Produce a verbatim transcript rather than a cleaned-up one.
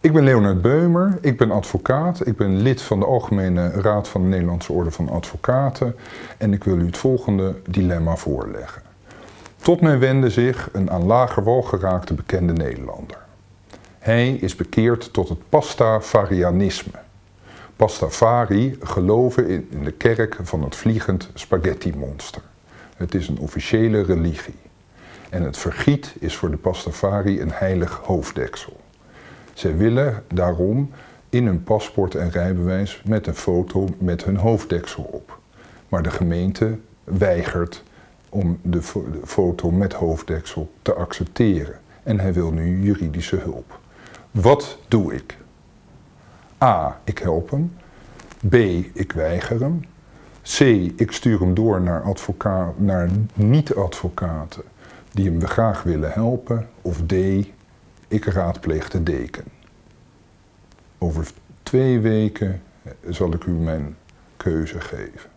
Ik ben Leonard Beumer, ik ben advocaat. Ik ben lid van de Algemene Raad van de Nederlandse Orde van Advocaten en ik wil u het volgende dilemma voorleggen. Tot mij wendde zich een aan lager wal geraakte bekende Nederlander. Hij is bekeerd tot het Pastafarianisme. Pastafari geloven in de kerk van het vliegend spaghetti-monster. Het is een officiële religie. En het vergiet is voor de Pastafari een heilig hoofddeksel. Zij willen daarom in hun paspoort en rijbewijs met een foto met hun hoofddeksel op. Maar de gemeente weigert om de foto met hoofddeksel te accepteren. En hij wil nu juridische hulp. Wat doe ik? A. Ik help hem. B. Ik weiger hem. C. Ik stuur hem door naar, advocaat, naar niet-advocaten die hem graag willen helpen. Of D. Ik raadpleeg de deken. Over twee weken zal ik u mijn keuze geven.